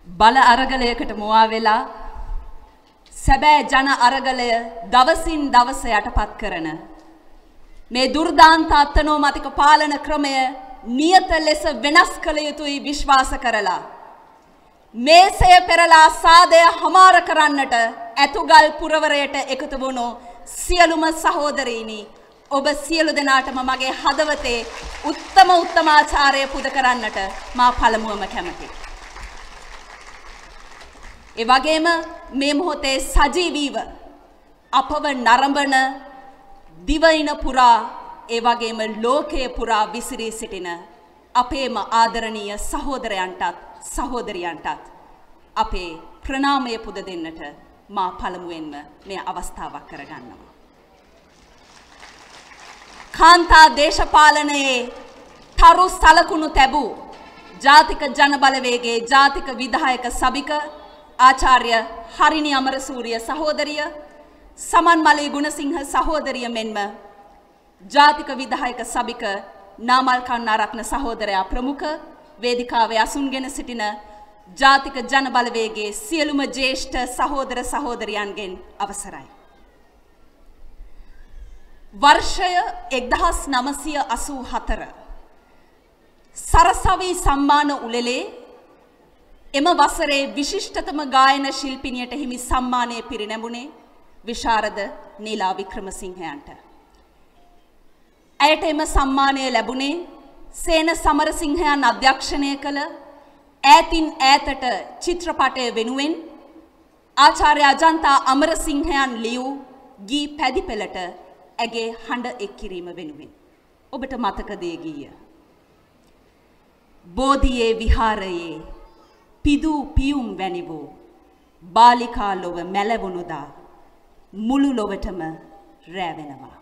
බල අරගලයකට මුවා වෙලා සැබෑ ජන අරගලය දවසින් දවස යටපත් කරන මේ දුර්දාන්ත අත්නෝමතික පාලන ක්‍රමය නියත ලෙස වෙනස් කළ යුතුයි විශ්වාස කරලා මේසය පෙරලා සාදය හමාර කරන්නට ඇතුගල් පුරවරයට එකතු වුණු සියලුම සහෝදරීනි ඔබ සියලු දෙනාටම මගේ හදවතේ උත්තමාචාරය පුද කරන්නට මා පළමුවම කැමැතියි. ඒ වගේම මේ මොහොතේ සජීවීව අපව නරඹන දිවයින පුරා ඒ වගේම ලෝකයේ පුරා විසිරී සිටින අපේම ආදරණීය සහෝදරයන්ටත් සහෝදරියන්ටත් අපේ ප්‍රණාමය පුද දෙන්නට මා පළමුවෙන්ම මේ අවස්ථාවක් කරගන්නවා. කාන්තා දේශපාලනයේ තරු සලකුණු තැබූ ජාතික ජනබලවේගයේ ජාතික විධායක සභික ආචාර්ය හරිනි අමරසූරිය සහෝදරිය සමන්මලී ගුණසිංහ සහෝදරිය මෙන්ම ජාතික විධායක සභික නාමල් කරුණාරත්න සහෝදරයා ප්‍රමුඛ වේදිකාවේ අසුන්ගෙන සිටින ජාතික ජනබලවේගයේ සියලුම ජ්‍යෙෂ්ඨ සහෝදර සහෝදරියන්ගෙන් අවසරයි. वर्षय 1984 सरसवी सम्मान उलेले එම වසරේ විශිෂ්ටතම ගායන ශිල්පිනියට හිමි සම්මානය පිරිනැමුණේ විශාරද නීලා වික්‍රමසිංහයන්ට. ඇයට එම සම්මානය ලැබුණේ සේන සමරසිංහයන් අධ්‍යක්ෂණය කළ ඈතින් ඈතට චිත්‍රපටය වෙනුවෙන් ආචාර්ය අජන්තා අමරසිංහයන් ලියූ ගී පැදිපෙළට ඇගේ හඬ එක් කිරීම වෙනුවෙන්. ඔබට මතකද ඒ ගීය? බෝධියේ විහාරයේ පිදූ පියුම් වැනි වූ බාලිකා ලොව මැලවුණුදා මුළු ලොවටම රැවෙනවා.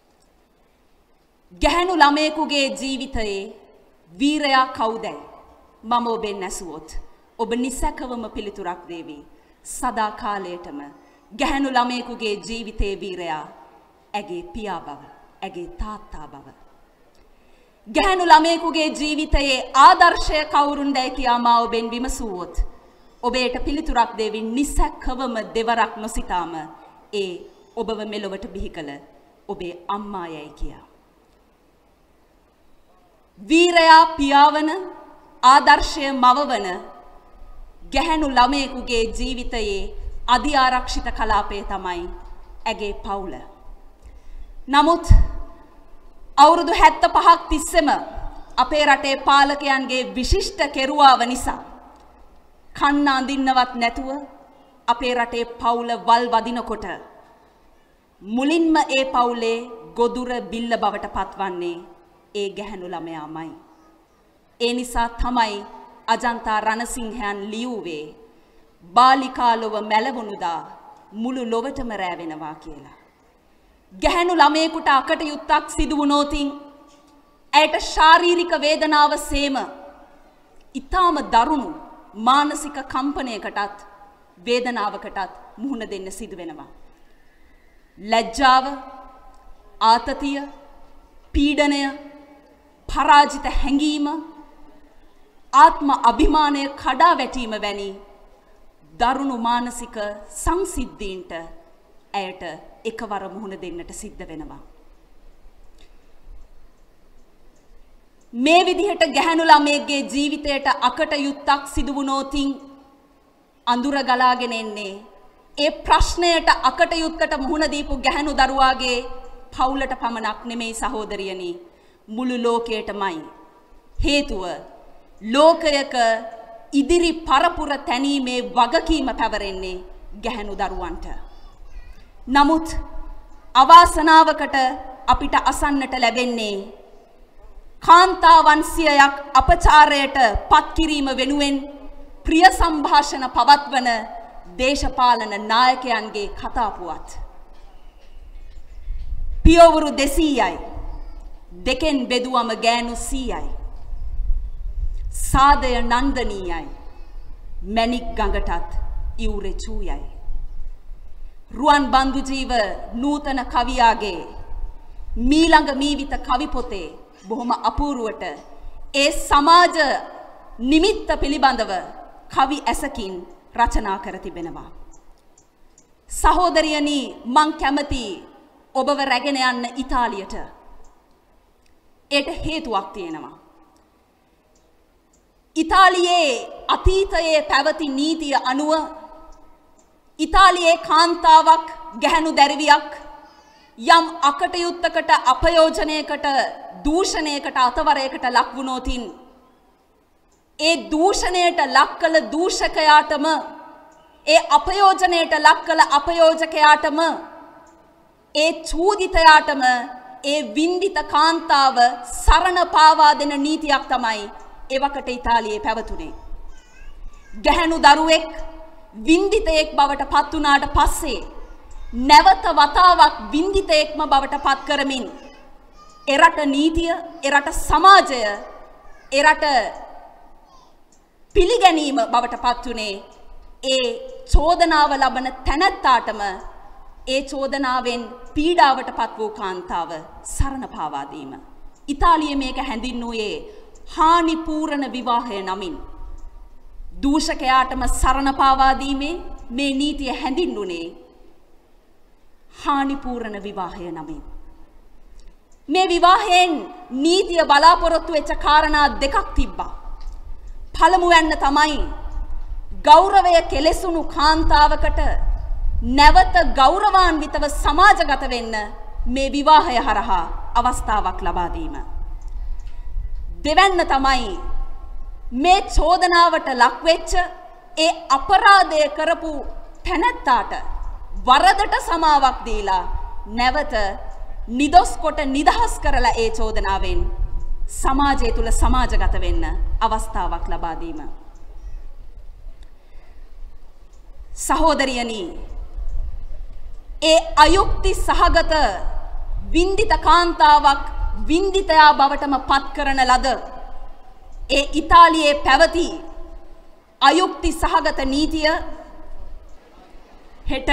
ගැහැණු ළමයෙකුගේ ජීවිතයේ වීරයා කවුදයි? මම ඔබෙන් ඇසුවොත් ඔබ නිසැකවම පිළිතුරක් දේවි. සදා කාලයටම ගැහැණු ළමයෙකුගේ ජීවිතයේ වීරයා ඇගේ පියා බව, ඇගේ තාත්තා බව. ගැහැණු ළමයෙකුගේ ජීවිතයේ ආදර්ශය කවුරුන්දයි කියා මා ඔබෙන් විමසුවොත් ඔබේට පිළිතුරක් දෙවි නිසැකවම දෙවරක් නොසිතාම ඒ ඔබව මෙලොවට බිහි කළ ඔබේ අම්මායයි කියා. වීරයා පියාවන ආදර්ශය මවවන ගැහැණු ළමයෙකුගේ ජීවිතයේ අධි ආරක්ෂිත කලාපය තමයි ඇගේ පවුල. නමුත් අවුරුදු 75ක් තිස්සෙම අපේ රටේ පාලකයන්ගේ විශිෂ්ට කෙරුවාව නිසා කන්න අඳින්නවත් නැතුව අපේ රටේ පවුල වල් වදිනකොට මුලින්ම ඒ පවුලේ ගොදුර බිල්ල බවට පත්වන්නේ ඒ ගැහැණු ළමයාමයි. ඒ නිසා තමයි අජන්තා රණසිංහයන් ලියුවේ බාලිකා ලොව මැලවුණුදා මුළු ලොවටම රැවෙනවා කියලා. ගැහැණු ළමයෙකුට අකටයුත්තක් සිදු වුණොතින් ඇයට ශාරීරික වේදනාව සේම ඊටාම දරුණු මානසික කම්පනයකටත් වේදනාවකටත් මුහුණ දෙන්න සිදු වෙනවා. ලැජ්ජාව, ආතතිය, පීඩනය, පරාජිත හැඟීම, ආත්ම අභිමානය කඩා වැටීම වැනි දරුණු මානසික සංසිද්ධීන්ට ඇයට එකවර මුහුණ දෙන්නට සිද්ධ වෙනවා. මේ විදිහට ගැහැණු ළමයෙක්ගේ ජීවිතයට අකටයුත්තක් සිදු වුණොතින් අඳුර ගලාගෙන එන්නේ ඒ ප්‍රශ්නයට අකටයුත්තට මුහුණ දීපු ගැහැණු දරුවාගේ පවුලට පමණක් නෙමෙයි සහෝදරියනි, මුළු ලෝකයටමයි. හේතුව ලෝකයක ඉදිරි පරපුර තැනීමේ වගකීම පැවරෙන්නේ ගැහැණු දරුවන්ට. නමුත් අවාසනාවකට අපිට අසන්නට ලැබෙන්නේ කාන්තාවන් 100ක් අපචාරයට පත්කිරීම වෙනුවෙන් ප්‍රිය සංഭാෂණ පවත්වන දේශපාලන නායකයන්ගේ කතාපුවත්. පියවරු 200යි, දෙකෙන් බෙදුවම ගෑනු 100යි. සාදය නන්දනීයයි, මැණික් ගඟටත් ඉවුරේ චූයයි. රුවන් බන්දු ජීව නූතන කවියාගේ මීළඟ මීවිත කවි පොතේ බොහොම අපූර්වට ඒ සමාජ නිමිත්ත පිළිබඳව කවි ඇසකින් රචනා කර තිබෙනවා. සහෝදරියනි මං කැමති ඔබව රැගෙන යන්න ඉතාලියට. ඒට හේතුවක් තියෙනවා. ඉතාලියේ අතීතයේ පැවති නීතිය අනුව ඉතාලියේ කාන්තාවක් ගැහැණු දැරිවියක් යම් අකටයුත්තකට අපයෝජනයකට දූෂණයකට අතවරයකට ලක් වුණොතින් ඒ දූෂණයට ලක් කළ දූෂකයාටම ඒ අපයෝජනයට ලක් කළ අපයෝජකයාටම ඒ චූදිතයාටම ඒ වින්දිත කාන්තාව සරණ පාවා දෙන නීතියක් තමයි එවකට ඉතාලියේ පැවතුනේ. ගැහැණු දරුවෙක් වින්දිතයෙක් බවට පත් වුණාට පස්සේ නැවත වතාවක් වින්දිතයෙක්ම බවට පත් කරමින් එරට නීතිය, එරට සමාජය, එරට පිළිගැනීම බවට පත් වුණේ ඒ චෝදනාව ලබන තැනැත්තාටම ඒ චෝදනාවෙන් පීඩාවට පත් වූ කාන්තාව සරණ පාවා දීම. ඉතාලියේ මේක හැඳින්වුවේ හානිපූර්ණ විවාහය නමින්. දූෂකයාටම සරණ පාවා දීමේ මේ නීතිය හැඳින්වුනේ හානිපූර්ණ විවාහය නමින්. මේ විවාහයෙන් නීතිය බලාපොරොත්තු වෙච්ච කාරණා දෙකක් තිබ්බා. පළමුවැන්න තමයි ගෞරවය කෙලෙසුණු කාන්තාවකට නැවත ගෞරවාන්විතව සමාජගත වෙන්න මේ විවාහය හරහා අවස්ථාවක් ලබා දීම. දෙවැන්න තමයි මේ චෝදනාවට ලක්වෙච්ච ඒ අපරාධය කරපු තැනැත්තාට වරදට සමාවක් දීලා නැවත නිදොස් කොට නිදහස් කරලා ඒ චෝදනාවෙන් සමාජය තුල සමාජගත වෙන්න අවස්ථාවක් ලබා දීම. සහෝදරියනි ඒ අයුක්ති සහගත වින්දිත කාන්තාවක් වින්දිතයා බවටම පත් කරන ලද ඒ ඉතාලියේ පැවති අයුක්ති සහගත නීතිය හෙට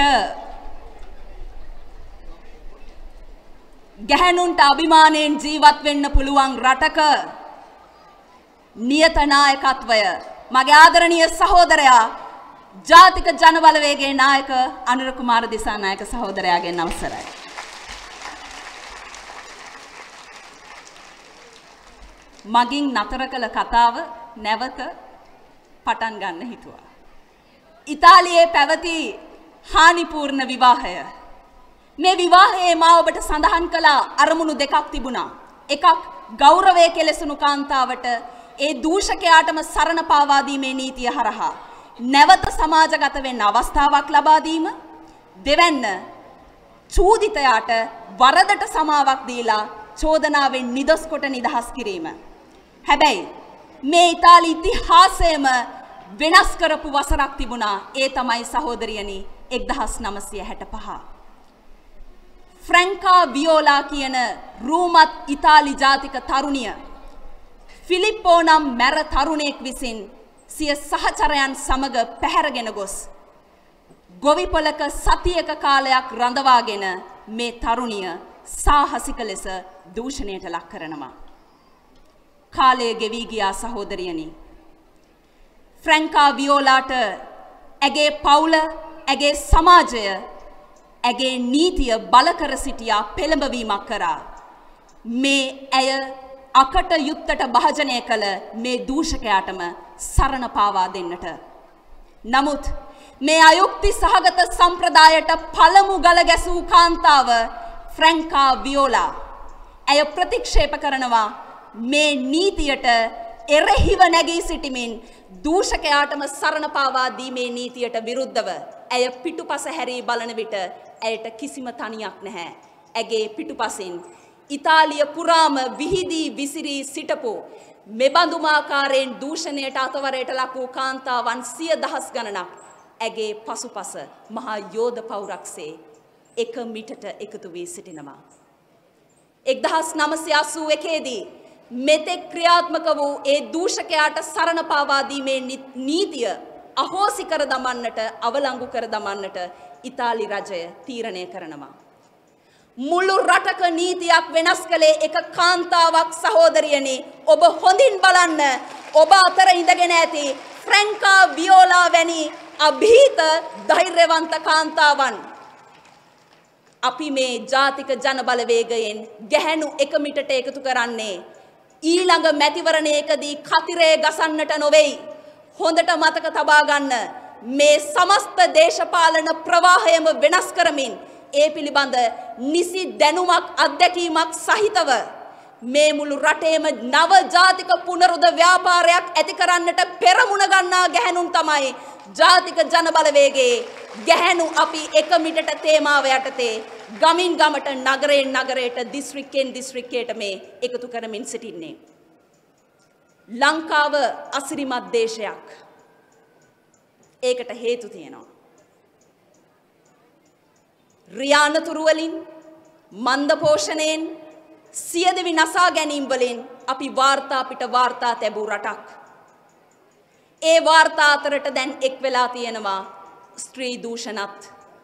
ගැහැණුන්ට අභිමානයෙන් ජීවත් වෙන්න පුළුවන් රටක නියත නායකත්වය මගේ ආදරණීය සහෝදරයා ජාතික ජනබලවේගයේ නායක අනුර කුමාර දිසානායක සහෝදරයාගෙන් අවසරයි. මගින් නතර කළ කතාව නැවත පටන් ගන්න හිතුවා. ඉතාලියේ පැවති හානිපූර්ණ විවාහය. මේ විවාහයේ මා ඔබට සඳහන් කළ අරමුණු දෙකක් තිබුණා. එකක් ගෞරවය කෙලෙසුණු කාන්තාවට ඒ දූෂකයාටම සරණ පාවා දීමේ නීතිය හරහා නැවත සමාජගත වෙන්න අවස්ථාවක් ලබා දීම. දෙවැන්න චූදිතයාට වරදට සමාවක් දීලා චෝදනාවෙන් නිදොස් කොට නිදහස් කිරීම. හැබැයි මේ ඉතාලි ඉතිහාසයේම වෙනස් කරපු වසරක් තිබුණා. ඒ තමයි සහෝදරියනි 1965. ෆ්‍රැන්කා වියෝලා කියන රූමත් ඉතාලි ජාතික තරුණිය ෆිලිප්පෝ නම් මැර තරුණයෙක් විසින් සිය සහචරයන් සමග පැහැරගෙන ගොස් ගොවිපොලක සතියක කාලයක් රඳවාගෙන මේ තරුණිය සාහසික ලෙස දූෂණයට ලක් කරනවා. කාලය ගෙවි ගියා සහෝදරියනි. ෆ්‍රැන්කා වියෝලාට ඇගේ පවුල, ඇගේ සමාජය, ඇගේ නීතිය බල කර සිටියා පෙළඹවීමක් කරා. මේ ඇය අකට යුත්තට භාජනය කළ මේ දූෂකයාටම සරණ පාවා දෙන්නට. නමුත් මේ අයුක්ති සහගත සම්ප්‍රදායට පළමු ගල ගැසූ කාන්තාව ෆ්‍රැන්කා වියෝලා ඇය ප්‍රතික්ෂේප කරනවා මේ නීතියට එරෙහිව නැගී සිටිමින් දූෂකයාටම සරණ පාවා දීමේ නීතියට විරුද්ධව ඇය පිටුපස හැරී බලන විට ඇයට කිසිම තනියක් නැහැ. ඇගේ පිටුපසින් ඉතාලිය පුරාම විහිදී විසිරී සිටපු මෙබඳුමාකාරයෙන් දූෂණයට අතවරයට ලක් වූ කාන්තාවන් 100,000 ගණනක් ඇගේ පසුපස මහා යෝධ පවුරක්සේ එක මිටට එකතු වී සිටිනවා. 1981 දී මෙතෙක් ක්‍රියාත්මක වූ ඒ දූෂකයාට සරණ පාවා දීමේ නීතිය අහෝසි කර දමන්නට, අවලංගු කර දමන්නට ඉතාලි රජය තීරණය කරනවා. මුළු රටක නීතියක් වෙනස් කළේ එක කාන්තාවක් සහෝදරියනි. ඔබ හොඳින් බලන්න. ඔබ අතර ඉඳගෙන ඇති ෆ්‍රැන්කා වියෝලා වැනි අභීත ධෛර්යවන්ත කාන්තාවන් අපි මේ ජාතික ජන බලවේගයෙන් ගැහැණු එක මිටට එකතු කරන්නේ ඊළඟ මැතිවරණයකදී කතිරේ ගසන්නට නොවේයි. හොඳට මතක තබා ගන්න මේ සමස්ත දේශපාලන ප්‍රවාහයම වෙනස් කරමින් ඒ පිළිබඳ නිසි දැනුමක් අත්දැකීමක් සහිතව මේ මුළු රටේම නව ජාතික පුනරුද ව්‍යාපාරයක් ඇති කරන්නට පෙරමුණ ගන්නා ගැහැණුන් තමයි ජාතික ජන බලවේගයේ ගැහැණු අපි එක මිටට තේමාව යටතේ ගමින් ගමට නගරයෙන් නගරයට දිස්ත්‍රික්කෙන් දිස්ත්‍රික්කයට මේ එකතු කරමින් සිටින්නේ. ලංකාව අසිරිමත් දේශයක්. ඒකට හේතු තියෙනවා. රියානතුරු වලින් මන්ද පෝෂණයෙන් සියදිවි නසා ගැනීම වලින් අපි වාර්තා පිට වාර්තා ලැබූ රටක්. ඒ වාර්තා අතරට දැන් එක් වෙලා තියෙනවා ස්ත්‍රී දූෂණත්.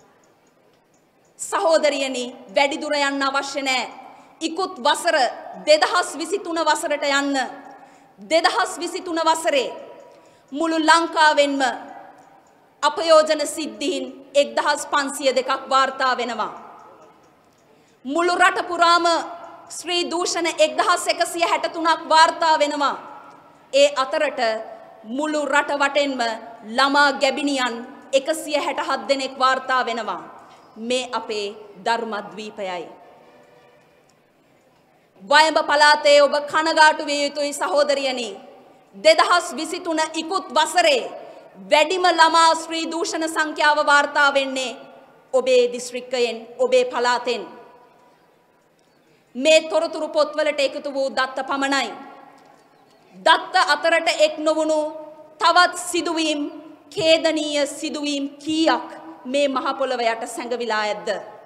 සහෝදරියනි වැඩි දුර යන්න අවශ්‍ය නැහැ. ඉක්ුත් වසර 2023 වසරට යන්න 2023 වසරේ මුළු ලංකාවෙන්ම අපයෝජන සිද්ධීන් 1502ක් වාර්තා වෙනවා. මුළු රට පුරාම ස්ත්‍රී දූෂණ 1163ක් වාර්තා වෙනවා. ඒ අතරට මුළු රට වටෙන්ම ළමා ගැබිනියන් 167 දෙනෙක් වාර්තා වෙනවා. මේ අපේ ධර්මද්වීපයයි. වයඹ පළාතේ ඔබ කනගාටු විය යුතුයි සහෝදරියනි. 2023 ඉක්ුත් වසරේ වැඩිම ළමා ස්ත්‍රී දූෂණ සංඛ්‍යාව වාර්තා වෙන්නේ ඔබේ දිස්ත්‍රික්කයෙන් ඔබේ පළාතෙන්. මේ තොරතුරු පොත්වලට එකතු වූ දත්ත පමණයි. දත්ත අතරට එක් නොවුණු තවත් සිදුවීම් ඛේදනීය සිදුවීම් කීයක් මේ මහ පොළව යට සැඟවිලා ඇද්ද?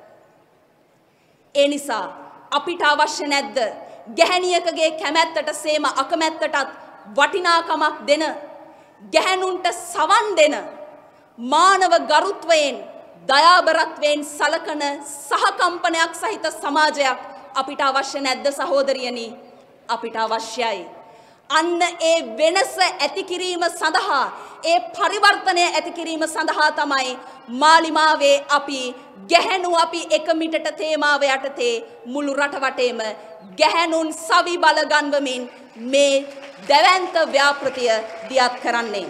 ඒ නිසා අපිට අවශ්‍ය නැද්ද ගැහැණියකගේ කැමැත්තට සේම අකමැත්තටත් වටිනාකමක් දෙන ගැහැණුන්ට සවන් දෙන මානව ගරුත්වයෙන් දයාබරත්වයෙන් සලකන සහකම්පනයක් සහිත සමාජයක් අපිට අවශ්‍ය නැද්ද සහෝදරියනි? අපිට අවශ්‍යයි. අන්න ඒ වෙනස ඇති කිරීම සඳහා ඒ පරිවර්තනය ඇති කිරීම සඳහා තමයි මාලිමාවේ අපි ගැහැණු අපි එක මිටට තේමාව යටතේ මුළු රට වටේම ගැහැණුන් සවි බල ගන්වමින් මේ දැවැන්ත ව්‍යාපෘතිය දියත් කරන්නේ.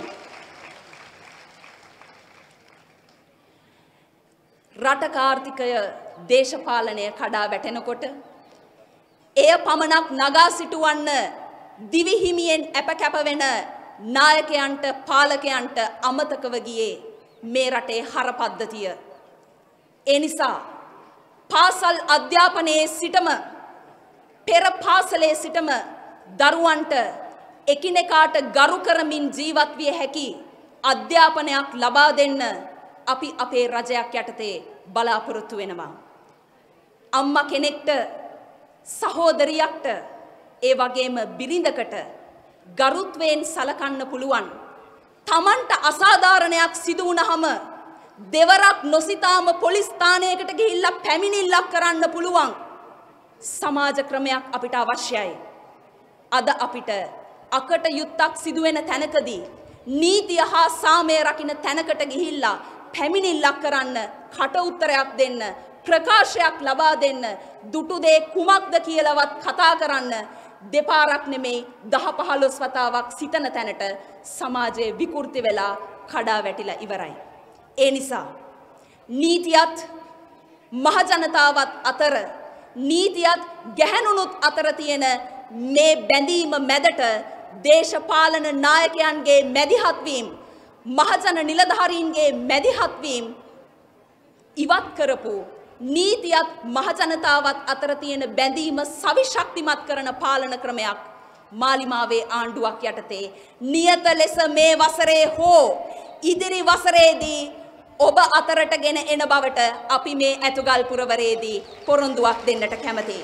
රටක ආර්ථිකය දේශපාලනය කඩා වැටෙනකොට එය පමණක් නගා සිටුවන්න දිවිහිමියෙන් අප වෙන නායකයන්ට පාලකයන්ට අමතකව ගියේ මේ රටේ හර පද්ධතිය. ඒ නිසා පාසල් අධ්‍යාපනයේ සිටම පෙර පාසලේ සිටම දරුවන්ට එකිනෙකාට ගරු කරමින් ජීවත් විය හැකි අධ්‍යාපනයක් ලබා දෙන්න අපි අපේ රජයක් යටතේ බලාපොරොත්තු වෙනවා. අම්මා කෙනෙක්ට සහෝදරියක්ට ඒ වගේම බිරිඳකට ගරුත්වයෙන් සලකන්න පුළුවන්. තමන්ට අසාධාරණයක් සිදු වුණාම දෙවරක් නොසිතාම පොලිස් ස්ථානයකට ගිහිල්ලා පැමිණිල්ලක් කරන්න පුළුවන් සමාජ ක්‍රමයක් අපිට අවශ්‍යයි. අද අපිට අකට යුත්තක් සිදු වෙන තැනකදී නීතිය හා සාමය රකින්න තැනකට ගිහිල්ලා පැමිණිල්ලක් කරන්න, කට උත්තරයක් දෙන්න, ප්‍රකාශයක් ලබා දෙන්න, දුටු දේ කුමක්ද කියලාවත් කතා කරන්න දෙපාරක් නෙමෙයි 10-15 වතාවක් සිතන තැනට සමාජයේ විකෘති වෙලා කඩා වැටිලා ඉවරයි. ඒ නිසා නීතියත් මහ ජනතාවත් අතර නීතියත් ගැහැණුනුත් අතර තියෙන මේ බැඳීම මැදට දේශපාලන නායකයන්ගේ මැදිහත් වීම, මහජන නිලධාරීන්ගේ මැදිහත් වීම ඉවත් කරපු නීතියත් මහජනතාවත් අතර තියෙන බැඳීම සවිශක්තිමත් කරන පාලන ක්‍රමයක් මාලිමාවේ ආණ්ඩුවක් යටතේ නියත ලෙස මේ වසරේ හෝ ඉදිරි වසරේදී ඔබ අතරට ගෙන එන බවට අපි මේ ඇතුගල් පුරවරේදී පොරොන්දුවක් දෙන්නට කැමැතියි.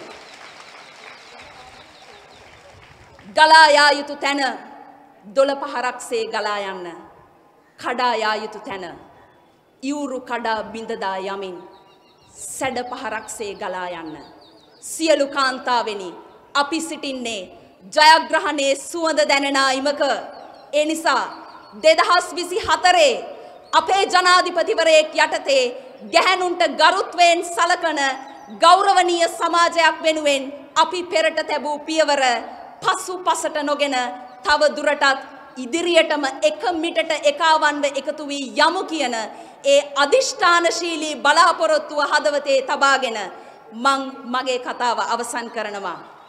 ගලා යා යුතු තැන 12 ගලා යන්න, කඩා යා යුතු තැන ඉවුරු කඩා බිඳදා යමින් සැඩ පහරක්සේ ගලා යන්න. සියලු කාන්තාවෙනි, අපි සිටින්නේ ජයග්‍රහණයේ සුවඳ දැනෙන අයිමක. ඒ නිසා 2024 අපේ ජනාධිපතිවරයෙක් යටතේ ගැහැණුන්ට ගරුත්වයෙන් සලකන ගෞරවනීය සමාජයක් වෙනුවෙන් අපි පෙරට තැබූ පියවර පසුපසට නොගෙන තව දුරටත් ඉදිරියටම එක මිටට එකවන්ව එකතු වී යමු කියන ඒ අදිෂ්ඨානශීලී බලාපොරොත්තුව හදවතේ තබාගෙන මං මගේ කතාව අවසන් කරනවා.